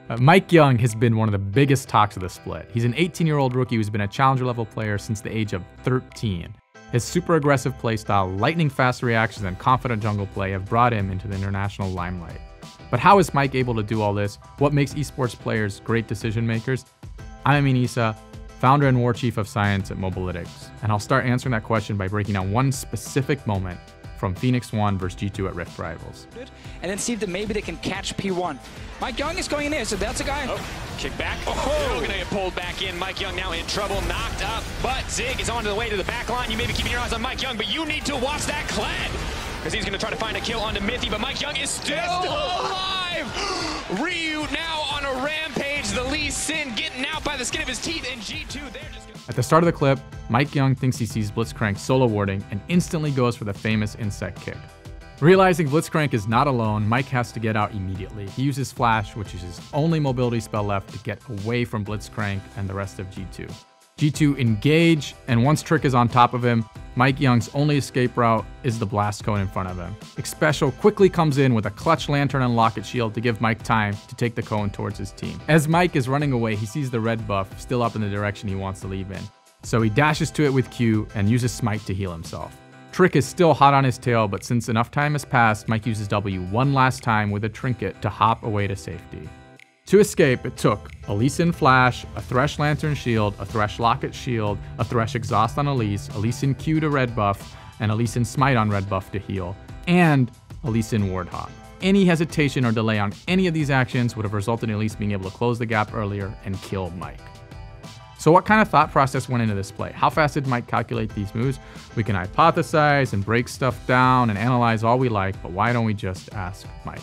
Mike Young has been one of the biggest talks of the split. He's an 18-year-old rookie who's been a challenger level player since the age of 13. His super aggressive playstyle, lightning fast reactions, and confident jungle play have brought him into the international limelight. But how is Mike able to do all this? What makes esports players great decision makers? I'm Amine Issa, founder and war chief of science at Mobalytics, and I'll start answering that question by breaking down one specific moment from Phoenix 1 versus G2 at Rift Rivals. And then see if maybe they can catch P1. Mike Young is going in there, so that's a guy. Oh, kick back. Oh, gonna get pulled back in. Mike Young now in trouble, knocked up, but Zig is on the way to the back line. You may be keeping your eyes on Mike Young, but you need to watch that Clad, because he's gonna try to find a kill onto Mythy, but Mike Young is still alive! Ryu now on a rampage. The Lee Sin getting out by the skin of his teeth, and G2, they're just gonna... At the start of the clip, Mike Young thinks he sees Blitzcrank solo warding and instantly goes for the famous insect kick. Realizing Blitzcrank is not alone, Mike has to get out immediately. He uses Flash, which is his only mobility spell left, to get away from Blitzcrank and the rest of G2. G2 engage, and once Trick is on top of him, Mike Young's only escape route is the blast cone in front of him. Xpecial quickly comes in with a clutch lantern and locket shield to give Mike time to take the cone towards his team. As Mike is running away, he sees the red buff still up in the direction he wants to leave in. So he dashes to it with Q and uses Smite to heal himself. Trick is still hot on his tail, but since enough time has passed, Mike uses W one last time with a trinket to hop away to safety. To escape, it took a Lee Sin Flash, a Thresh Lantern Shield, a Thresh Locket Shield, a Thresh Exhaust on Elise, a Lee Sin Q to red buff, and a Lee Sin Smite on red buff to heal, and a Lee Sin Ward Hop. Any hesitation or delay on any of these actions would have resulted in Elise being able to close the gap earlier and kill Mike. So what kind of thought process went into this play? How fast did Mike calculate these moves? We can hypothesize and break stuff down and analyze all we like, but why don't we just ask Mike?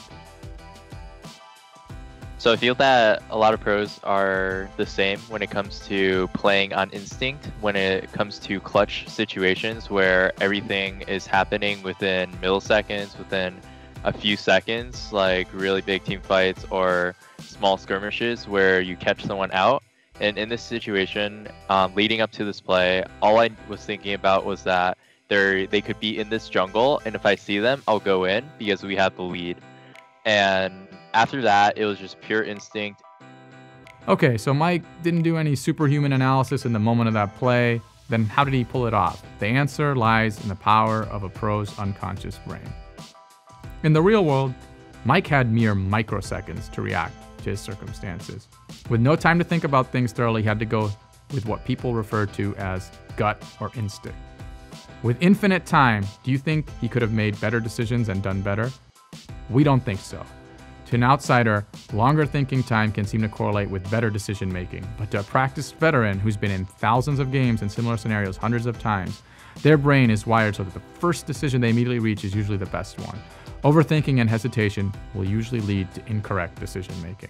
So I feel that a lot of pros are the same when it comes to playing on instinct, when it comes to clutch situations where everything is happening within milliseconds, within a few seconds, like really big team fights or small skirmishes where you catch someone out. And in this situation, leading up to this play, all I was thinking about was that they could be in this jungle, and if I see them, I'll go in because we have the lead. And after that, it was just pure instinct. Okay, so Mike didn't do any superhuman analysis in the moment of that play. Then how did he pull it off? The answer lies in the power of a pro's unconscious brain. In the real world, Mike had mere microseconds to react to his circumstances. With no time to think about things thoroughly, he had to go with what people refer to as gut or instinct. With infinite time, do you think he could have made better decisions and done better? We don't think so. To an outsider, longer thinking time can seem to correlate with better decision making, but to a practiced veteran who's been in thousands of games in similar scenarios hundreds of times, their brain is wired so that the first decision they immediately reach is usually the best one. Overthinking and hesitation will usually lead to incorrect decision making.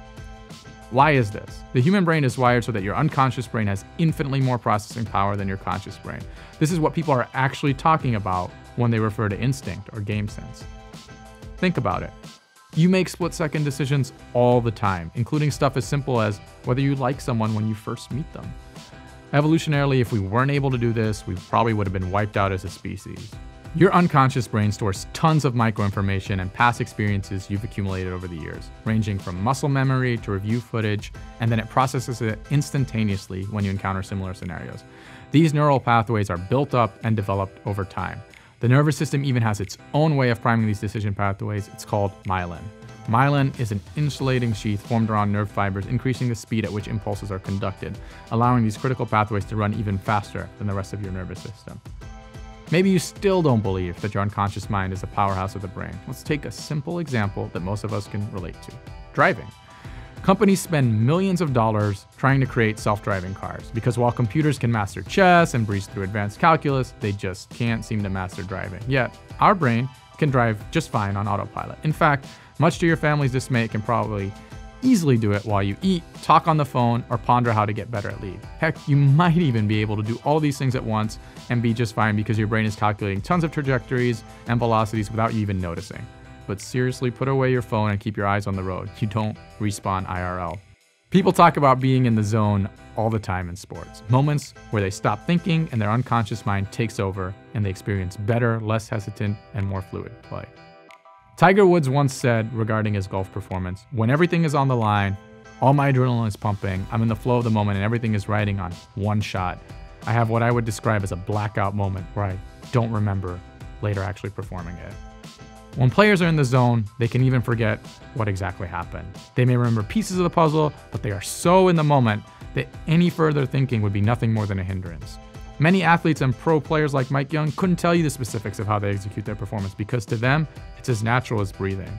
Why is this? The human brain is wired so that your unconscious brain has infinitely more processing power than your conscious brain. This is what people are actually talking about when they refer to instinct or game sense. Think about it. You make split-second decisions all the time, including stuff as simple as whether you like someone when you first meet them. Evolutionarily, if we weren't able to do this, we probably would have been wiped out as a species. Your unconscious brain stores tons of microinformation and past experiences you've accumulated over the years, ranging from muscle memory to review footage, and then it processes it instantaneously when you encounter similar scenarios. These neural pathways are built up and developed over time. The nervous system even has its own way of priming these decision pathways. It's called myelin. Myelin is an insulating sheath formed around nerve fibers, increasing the speed at which impulses are conducted, allowing these critical pathways to run even faster than the rest of your nervous system. Maybe you still don't believe that your unconscious mind is a powerhouse of the brain. Let's take a simple example that most of us can relate to: driving. Companies spend millions of dollars trying to create self-driving cars because while computers can master chess and breeze through advanced calculus, they just can't seem to master driving. Yet, our brain can drive just fine on autopilot. In fact, much to your family's dismay, it can probably easily do it while you eat, talk on the phone, or ponder how to get better at League. Heck, you might even be able to do all these things at once and be just fine because your brain is calculating tons of trajectories and velocities without you even noticing. But seriously, put away your phone and keep your eyes on the road. You don't respawn IRL. People talk about being in the zone all the time in sports. Moments where they stop thinking and their unconscious mind takes over and they experience better, less hesitant, and more fluid play. Tiger Woods once said regarding his golf performance, "When everything is on the line, all my adrenaline is pumping, I'm in the flow of the moment and everything is riding on one shot. I have what I would describe as a blackout moment where I don't remember later actually performing it." When players are in the zone, they can even forget what exactly happened. They may remember pieces of the puzzle, but they are so in the moment that any further thinking would be nothing more than a hindrance. Many athletes and pro players like Mike Young couldn't tell you the specifics of how they execute their performance because to them, it's as natural as breathing.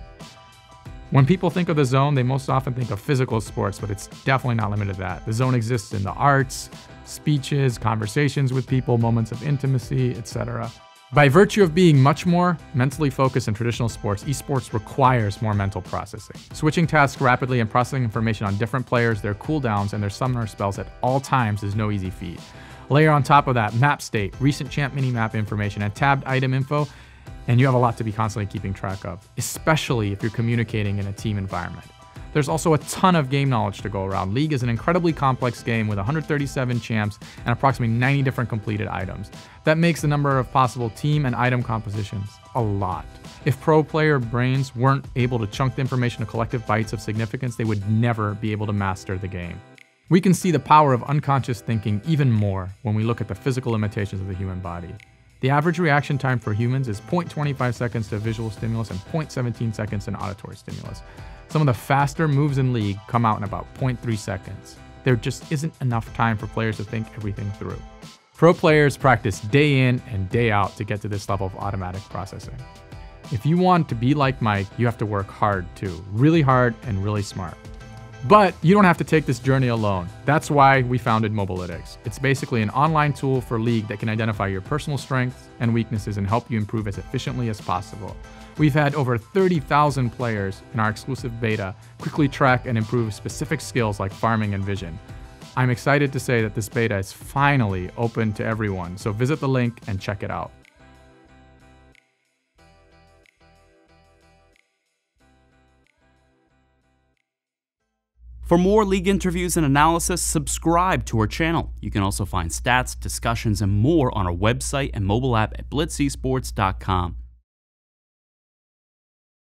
When people think of the zone, they most often think of physical sports, but it's definitely not limited to that. The zone exists in the arts, speeches, conversations with people, moments of intimacy, etc. By virtue of being much more mentally focused in traditional sports, esports requires more mental processing. Switching tasks rapidly and processing information on different players, their cooldowns, and their summoner spells at all times is no easy feat. Layer on top of that map state, recent champ minimap information, and tabbed item info, and you have a lot to be constantly keeping track of, especially if you're communicating in a team environment. There's also a ton of game knowledge to go around. League is an incredibly complex game with 137 champs and approximately 90 different completed items. That makes the number of possible team and item compositions a lot. If pro player brains weren't able to chunk the information to collective bytes of significance, they would never be able to master the game. We can see the power of unconscious thinking even more when we look at the physical limitations of the human body. The average reaction time for humans is 0.25 seconds to visual stimulus and 0.17 seconds to auditory stimulus. Some of the faster moves in League come out in about 0.3 seconds. There just isn't enough time for players to think everything through. Pro players practice day in and day out to get to this level of automatic processing. If you want to be like Mike, you have to work hard too, really hard and really smart. But you don't have to take this journey alone. That's why we founded Mobalytics. It's basically an online tool for League that can identify your personal strengths and weaknesses and help you improve as efficiently as possible. We've had over 30,000 players in our exclusive beta quickly track and improve specific skills like farming and vision. I'm excited to say that this beta is finally open to everyone, so visit the link and check it out. For more League interviews and analysis, subscribe to our channel. You can also find stats, discussions, and more on our website and mobile app at blitzesports.com.